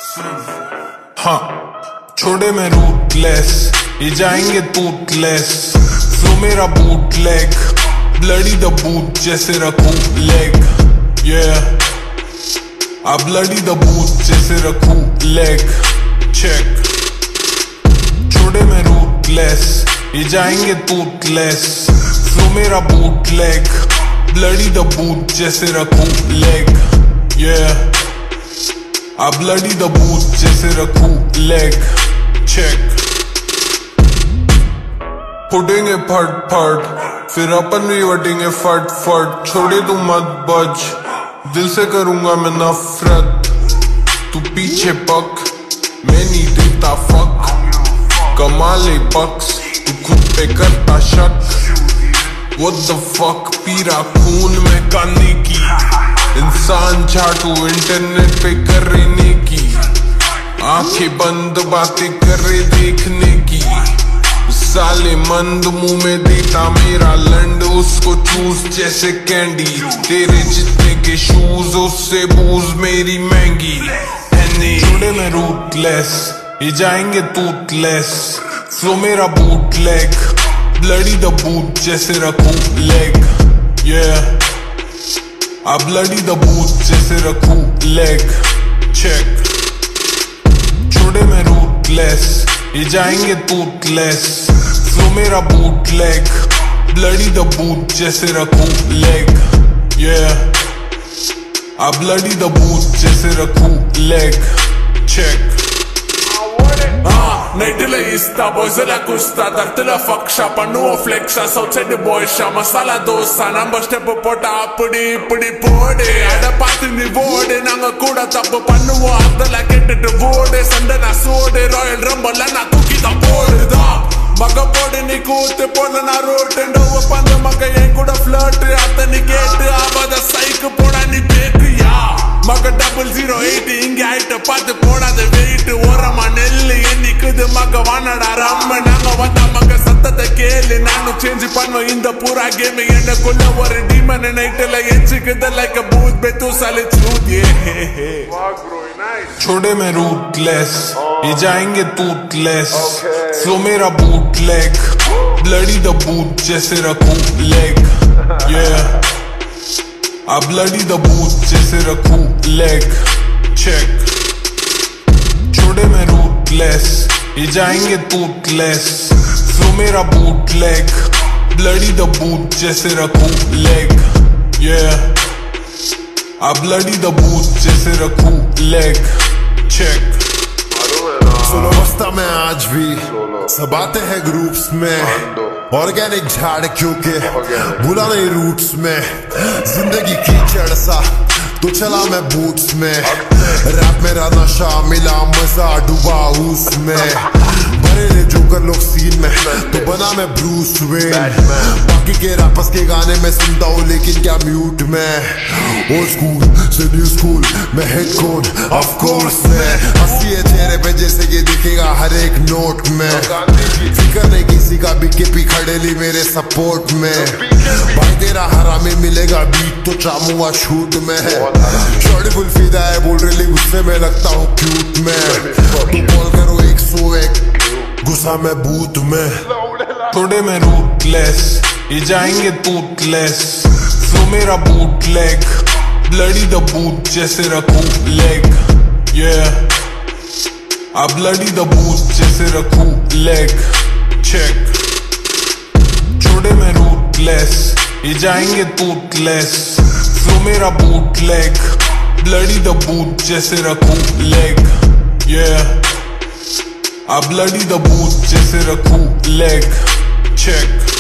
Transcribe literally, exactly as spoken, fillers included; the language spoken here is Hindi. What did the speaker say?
हाँ छोड़े मैं रूटलेस, ये जाएंगे टूथलेस। फ्लो मेरा bootleg, bloody the boot जैसे रखूं लेग। yeah आ ब्लडी द बूट जैसे रखूं लेग। चेक छोड़े मैं रूटलेस, ये जाएंगे टूथलेस। फ्लो मेरा bootleg, bloody the boot जैसे रखूं लेग। yeah आ ब्लडी द बूट जैसे रखूं लेग। चेक फुटेंगे फट फट, फिर अपन भी वटेंगे फट फट। छोड़े तू मत बच, दिल से करूंगा मैं नफरत। तू पीछे पक, मैं नहीं देता फक। कमाले बक्स, तू खुद पे करता शक। What the fuck, पीरा खून में काने की। इंसान चाटू इंटरनेट पे कर रहने की। आंखें बंद बातें कर रहे देखने की। साले मंद मुंह में देता मेरा लंड, उसको चूस जैसे कैंडी। तेरे जितने के शूज, उससे बूज मेरी महंगी। छोड़े मैं रूटलेस, ये जाएंगे टूथलेस। फ्लो मेरा bootleg, bloody the boot जैसे रखूं लेग। yeah आ ब्लडी द बूट जैसे रखूं लेग। चेक छोड़े मैं रूटलेस, ये जाएंगे टूथलेस। फ्लो मेरा bootleg, bloody the boot जैसे रखूं लेग। yeah आ ब्लडी द बूट जैसे रखूं leg. Check Naitile ista boys la custa tartila faksha panu flexa outside the boy sha masala dosa number step pota apudi pudi pode ada pathi ni vode nanga kuda tappu pannuvo adala kettu vode sandana sode royal rumble na cookie da board da maga pode ni koote pona na road endo panda maga en kuda flirt atani gate abada psych poda ni bake ya maga double zero eight inge height path poda the weight orama nelli enikudu maga vanada ram nanga vanda maga sattata keli nanu change panva inda pura game enna kolla or demon night la enchikada like a booth betu sale truth yeah wow bro nice। छोड़े मैं रूटलेस, ये जाएंगे टूथलेस। फ्लो मेरा bootleg, bloody the boot जैसे रखूं लेग। yeah आ ब्लडी द बूट जैसे रखूं लेग। चेक छोड़े मैं रूटलेस, ये जाएंगे टूथलेस। फ्लो मेरा bootleg, bloody the boot जैसे रखूं लेग। yeah आ ब्लडी द बूट जैसे रखूं लेग। चेक सोलो बस्ता में आज भी सब आते हैं ग्रुप्स में। ऑर्गेनिक झाड़ क्योंकि भूला नहीं रूट्स में। जिंदगी कीचड़ सा तो चला मैं बूट्स में। रैप मेरा नशा मिला मजा डूबा उसमें। भरे जोकर लोग सीन में तो बना मैं ब्रूस वेन। बाकी के रैपर्स के गाने में सुनता हूँ लेकिन क्या म्यूट में। ओल्ड स्कूल से न्यू स्कूल में हेड कोड ऑफ कोर्स में। हंसी है चेहरे पे जैसे कि दिखेगा हर एक नोट में। फिकर नहीं किसी का बीकेपी खड़ेली मेरे सपोर्ट में। भाई तेरा हरामी मिलेगा बीट तो चामूंगा शूट में। शॉर्टी फुल फिदा है बोल रही गुस्से में लगता हूँ क्यूट में। तू कॉल करो एक सौ एक गुस्सा में बूथ में। छोड़े मैं रूटलेस, ये जाएंगे टूथलेस। फ्लो मेरा bootleg, bloody the boot जैसे रखूं लेग। yeah आ ब्लडी द बूट जैसे रखूं लेग। चेक छोड़े मैं रूटलेस, ये जाएंगे टूथलेस। फ्लो मेरा bootleg, bloody the boot जैसे रखूं लेग। yeah आ ब्लडी द बूट जैसे रखूं लेग। चेक